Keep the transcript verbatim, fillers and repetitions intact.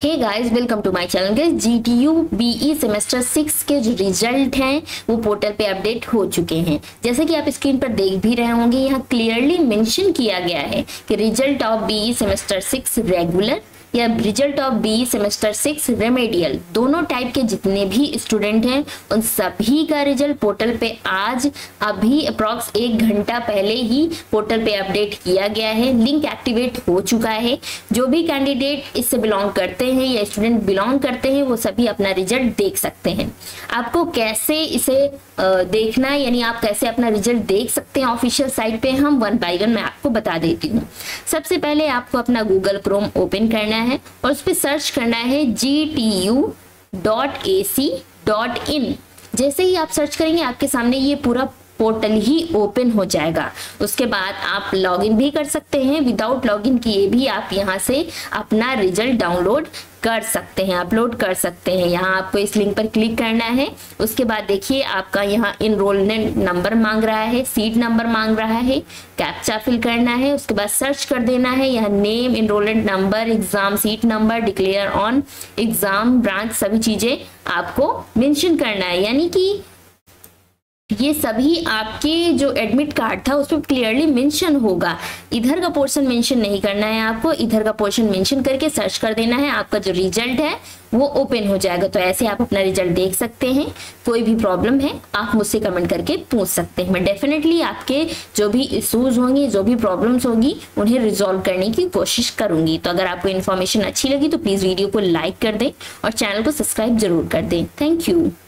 Hey guys, welcome to my channel. Guys, GTU BE semester six के जो result हैं वो पोर्टल पे अपडेट हो चुके हैं। जैसे कि आप स्क्रीन पर देख भी रहे होंगे, यहाँ क्लियरली मेंशन किया गया है कि result of BE semester six regular या result of BE semester six remedial, दोनों टाइप के जितने भी स्टूडेंट हैं उन सभी का रिजल्ट पोर्टल पे आज अभी अप्रॉक्स एक घंटा पहले ही पोर्टल पे अपडेट किया गया है। लिंक एक्टिवेट हो चुका है। जो भी कैंडिडेट इससे बिलोंग करते हैं या स्टूडेंट बिलोंग करते हैं वो सभी अपना रिजल्ट देख सकते हैं। आपको कैसे इसे देखना है, यानी आप कैसे अपना रिजल्ट देख सकते हैं ऑफिशियल साइट पे, हम वन बाय वन मैं आपको बता देती हूँ। सबसे पहले आपको अपना गूगल क्रोम ओपन करना है और उस पर सर्च करना है G T U dot A C dot in. जैसे ही आप सर्च करेंगे आपके सामने ये पूरा पोर्टल ही ओपन हो जाएगा। उसके बाद आप लॉगिन भी कर सकते हैं। विदाउट लॉगिन किए भी आप यहाँ से अपना रिजल्ट डाउनलोड कर सकते हैं, अपलोड कर सकते हैं। यहाँ आपको इस लिंक पर क्लिक करना है। उसके बाद देखिए आपका यहाँ इनरोलमेंट नंबर मांग रहा है, सीट नंबर मांग रहा है, कैप्चा फिल करना है। उसके बाद सर्च कर देना है। यहाँ name, enrolment number, exam seat number, declare on exam branch, सभी चीजें आपको मेंशन करना है। यानी कि ये सभी आपके जो एडमिट कार्ड था उसमें क्लियरली मेंशन होगा। इधर का पोर्शन मेंशन नहीं करना है आपको, इधर का पोर्शन मेंशन करके सर्च कर देना है। आपका जो रिजल्ट है वो ओपन हो जाएगा। तो ऐसे आप अपना रिजल्ट देख सकते हैं। कोई भी प्रॉब्लम है आप मुझसे कमेंट करके पूछ सकते हैं। मैं डेफिनेटली आपके जो भी इश्यूज होंगे, जो भी प्रॉब्लम्स होगी, उन्हें रिजॉल्व करने की कोशिश करूंगी। तो अगर आपको इन्फॉर्मेशन अच्छी लगी तो प्लीज वीडियो को लाइक कर दें और चैनल को सब्सक्राइब जरूर कर दें। Thank you.